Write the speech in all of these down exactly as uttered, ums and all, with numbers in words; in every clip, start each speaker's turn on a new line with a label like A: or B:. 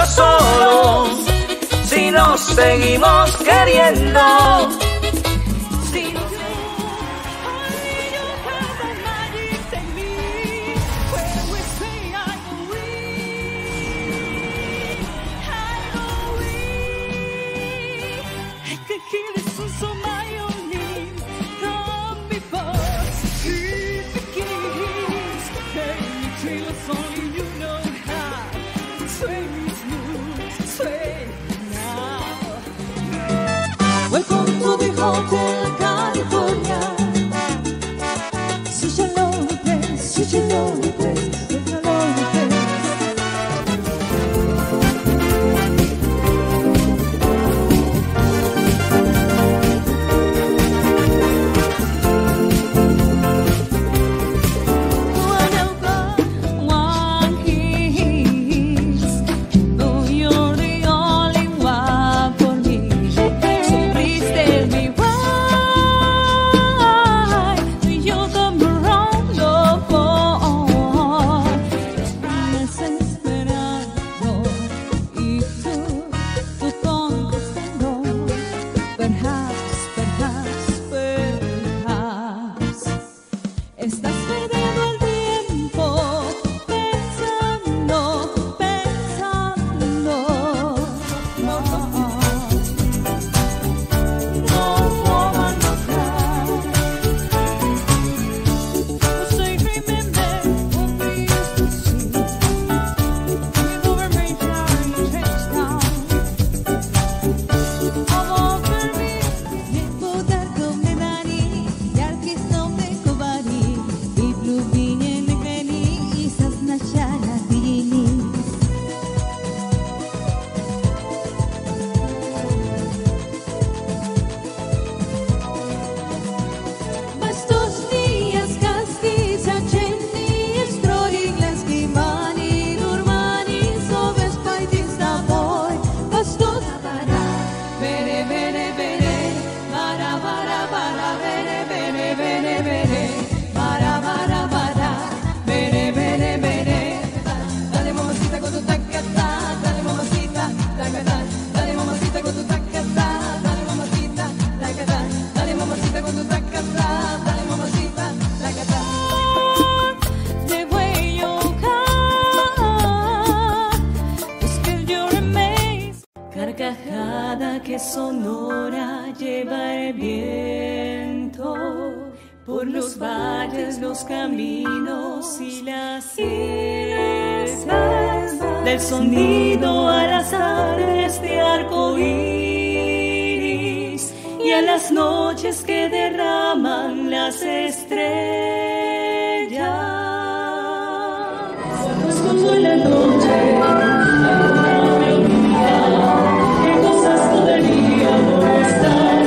A: estar solos si nos seguimos queriendo.
B: Welcome to the Hotel California. Such a lonely place, such a lonely place, such a lonely place. One kiss, oh, you're the only one for me. So please tell me why you come around no more. Estás esperando y tú, tú contestando. Perhaps, perhaps, perhaps. Estás perdiendo el tiempo pensando, pensando. No, no woman no cry. Say remember what we used to see. We over made time to change down. All over me, niespodarką mnie dali, jarki stąpy kowali, i w Lublinie wygrali, i zaznaczania dni. Bastos días kaski zaczęli stroić laski mani normani sobie spajti z тобой. Bastos para bere bere bere para para para bere bere bere bere para para para bere bere bere. Dale mamacita con tu tacata, dale mamacita, tacata, dale mamacita con tu tacata, dale mamacita, tacata, dale mamacita con tu tacata, dale mamacita, tacata. The way you come, es que yo remains. Carcajada que sonora lleva el viento por los valles, los caminos y las islas, del sonido al azar de este arco iris y a las noches que derraman las estrellas. Cuando la noche me olvida qué cosas todavía no están.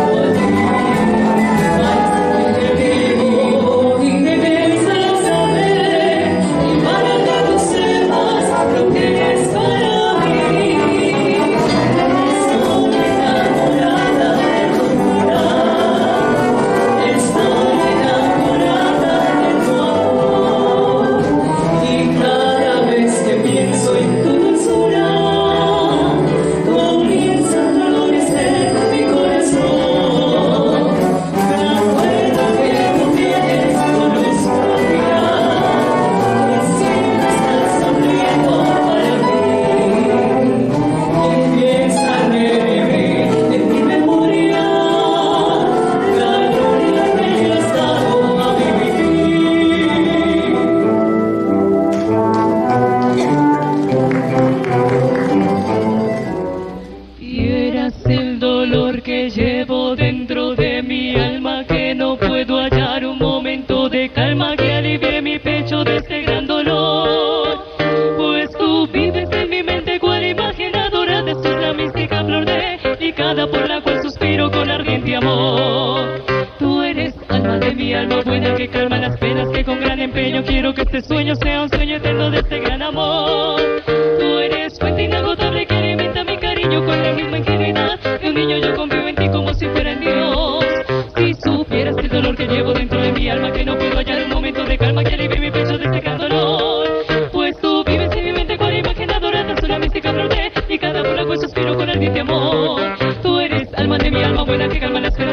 B: Por la cual suspiro con ardiente amor. Tú eres alma de mi alma buena que calma las penas, que con gran empeño quiero que este sueño sea un sueño eterno de este gran amor. Tú eres fuente inagotable que alimenta mi cariño con la misma ingenuidad de un niño. Yo confío en ti como si fuera en Dios. Si supieras el dolor que llevo dentro de mi alma, que no puedo hallar un momento de calma que alivie mi pecho de este gran dolor. Pues tú vives en mi mente cual imagen adorada, sola mística flor de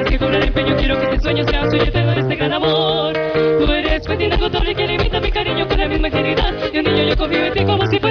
C: que con el empeño quiero que este sueño sea suyo, te doy este gran amor. Tú eres fuente indagotable que limita mi cariño con la misma ingenuidad. Y un niño yo confío en ti como si